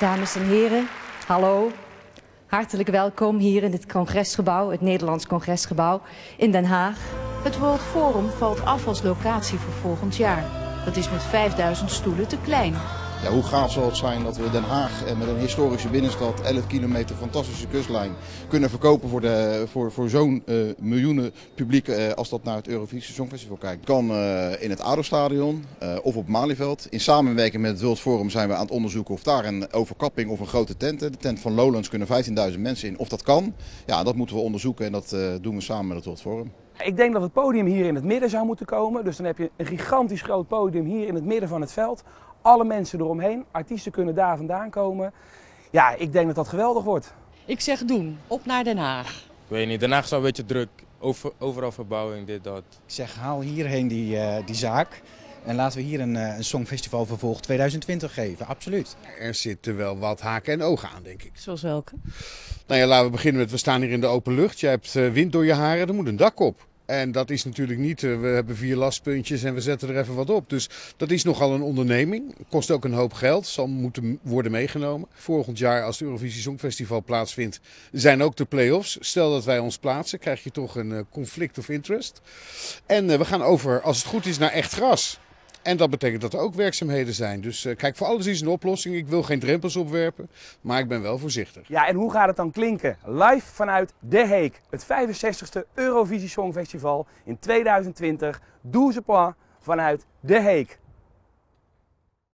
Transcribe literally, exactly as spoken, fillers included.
Dames en heren, hallo. Hartelijk welkom hier in het congresgebouw, het Nederlands Congresgebouw in Den Haag. Het World Forum valt af als locatie voor volgend jaar. Dat is met vijfduizend stoelen te klein. Ja, hoe gaaf zal het zijn dat we Den Haag eh, met een historische binnenstad, elf kilometer fantastische kustlijn, kunnen verkopen voor, de, voor, voor zo'n uh, miljoenen publiek uh, als dat naar het Eurovisie Songfestival kijkt. Kan uh, in het ADO-stadion uh, of op Malieveld. In samenwerking met het World Forum zijn we aan het onderzoeken of daar een overkapping of een grote tent, de tent van Lowlands, kunnen vijftienduizend mensen in, of dat kan. Ja, dat moeten we onderzoeken en dat uh, doen we samen met het World Forum. Ik denk dat het podium hier in het midden zou moeten komen. Dus dan heb je een gigantisch groot podium hier in het midden van het veld. Alle mensen eromheen, artiesten kunnen daar vandaan komen. Ja, ik denk dat dat geweldig wordt. Ik zeg doen, op naar Den Haag. Ik weet niet, Den Haag is al een beetje druk. Over, overal verbouwing, dit, dat. Ik zeg, haal hierheen die, uh, die zaak. En laten we hier een, uh, een Songfestival vervolg tweeduizend twintig geven, absoluut. Er zitten wel wat haken en ogen aan, denk ik. Zoals welke? Nou ja, laten we beginnen met, we staan hier in de open lucht. Je hebt uh, wind door je haren, er moet een dak op. En dat is natuurlijk niet, uh, we hebben vier lastpuntjes en we zetten er even wat op. Dus dat is nogal een onderneming. Kost ook een hoop geld, zal moeten worden meegenomen. Volgend jaar als het Eurovisie Songfestival plaatsvindt, zijn ook de play-offs. Stel dat wij ons plaatsen, krijg je toch een uh, conflict of interest. En uh, we gaan over, als het goed is, naar echt gras. En dat betekent dat er ook werkzaamheden zijn. Dus uh, kijk, voor alles is een oplossing. Ik wil geen drempels opwerpen, maar ik ben wel voorzichtig. Ja, en hoe gaat het dan klinken? Live vanuit De Hague, het vijfenzestigste Eurovisie Songfestival in tweeduizend twintig. douze points vanuit De Hague.